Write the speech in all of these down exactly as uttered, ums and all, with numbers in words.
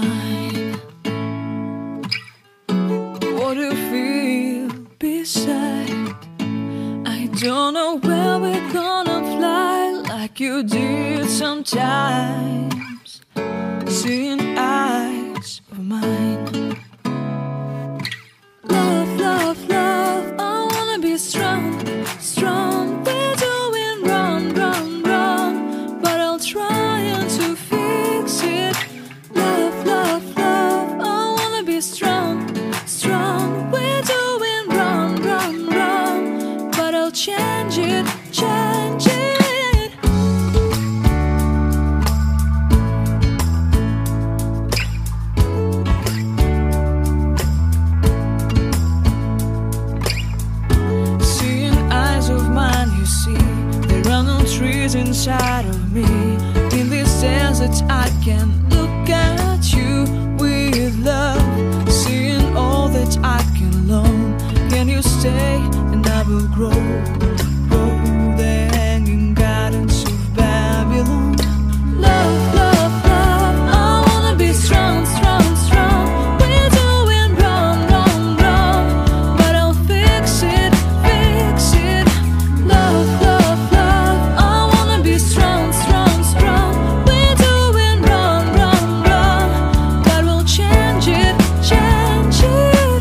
mine. What do you feel beside? I don't know where we're gonna fly like you did sometimes. Seeing eyes of mine. Love, love, love, I wanna be strong, strong. We're doing wrong, wrong, wrong, but I'll try to fix it. Love, love, love, I wanna be strong, strong. We're doing wrong, wrong, wrong, but I'll change it, change it. Trees inside of me. In this desert I can look at you with love. Seeing all that I can learn. Can you stay and I will grow, grow the hanging gardens of Babylon. Love, love, love, I wanna be strong, strong, strong. We're doing wrong, wrong, wrong, but I'll fix it, fix it. Love, love, love, strong, strong, strong. We're doing wrong, wrong, wrong, but we'll change it, change it.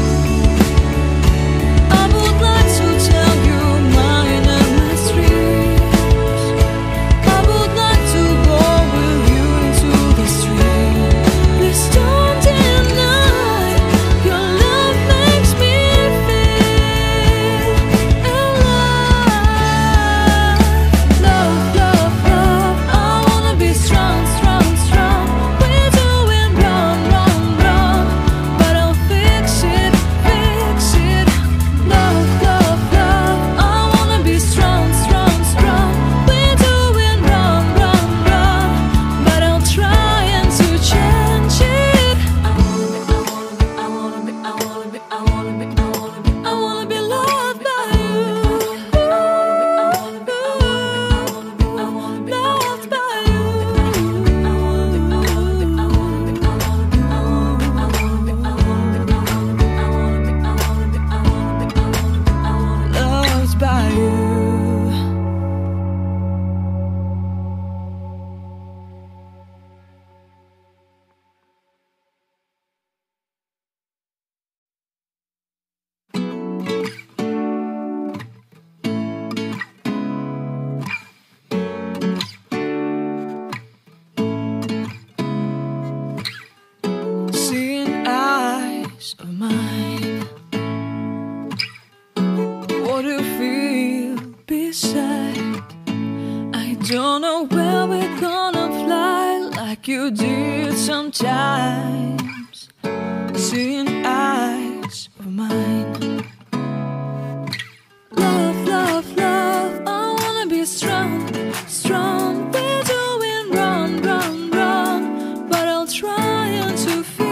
I would like to tell you my endless dreams. I would like to go with you into the street. Please don't deny your love makes me feel alive. Love, love, love, I wanna be strong, strong, strong. We're doing wrong, wrong, wrong, but I'll fix it, fix it. Love, love, love, I wanna be strong, strong, strong. We're doing wrong, wrong, wrong, but I'll try and to change it. I wanna be, I wanna be, I wanna be, I wanna be, I wanna be, I wanna be loved by you. I wanna be, I wanna be, I wanna be, I wanna be, I wanna be loved by you. I wanna be, I wanna be, I wanna be, I wanna be, I wanna be, I wanna be, I wanna be, I wanna be, I wanna be, I wanna be, I wanna be, I wanna be, I wanna be, I wanna be, I wanna be, I wanna be loved by you. Seeing eyes of mine. What do you feel beside? I don't know where we're gonna fly like you did sometimes. Seeing eyes of mine. Love, love, love, I wanna be strong, strong. We're doing wrong, wrong, wrong, but I'll try to feel